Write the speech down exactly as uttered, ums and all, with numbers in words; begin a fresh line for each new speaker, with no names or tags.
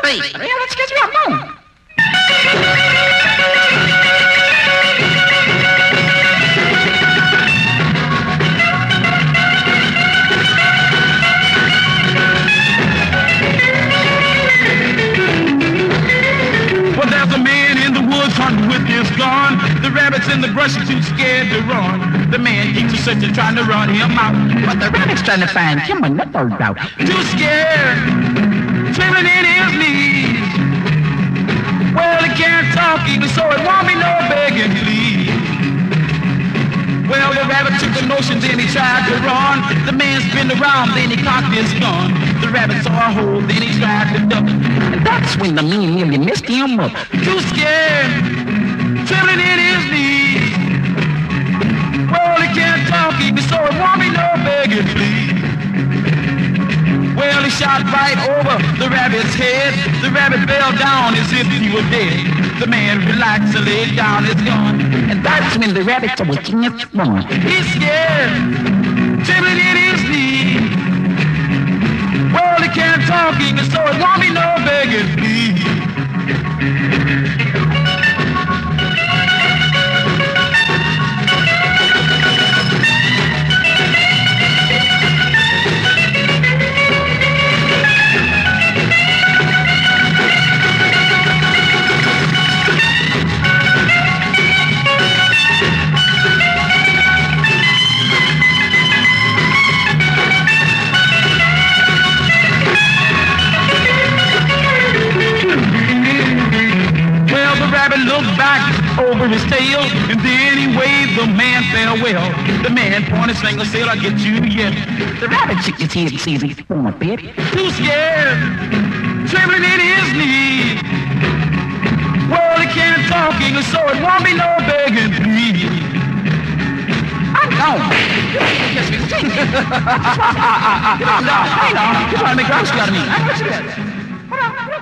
Hey, well, let's get you up on.
Well, there's a man in the woods hunting with his gun. The rabbits in the brush are too scared to run. The man keeps a searching, trying to run him out.
But the rabbit's trying to find him and what they're about.
Too scared, trembling in his knees. Well, he can't talk even, so it won't be no begging, please. Well, the rabbit took the notion, then he tried to run. The man spun around, then he cocked his gun. The rabbit saw a hole, then he tried to duck.
And that's when the man nearly messed him up.
Too scared, trembling in his knees. Well, he can't talk even, so it won't be no begging, please. Well, he shot right over the rabbit's head. The rabbit fell down as if he were dead. The man relaxed and laid down his gun.
And that's when the rabbit saw a chance to run.
He's scared, trembling in his knees. Well, he can't talk even, so it won't be no begging, please. Looked back over his tail, and then he waved the man farewell. The man pointed, saying, "Sail, I'll get you yet."
The rabbit shook his head and says he's born a bit.
Too scared, trembling in his knees. Well, he can't talk English, so it won't be no begging, please.
I'm gone.
Yes, we sing. No, hang on. You're trying to make grouse out of me. I know what you did. Hold on.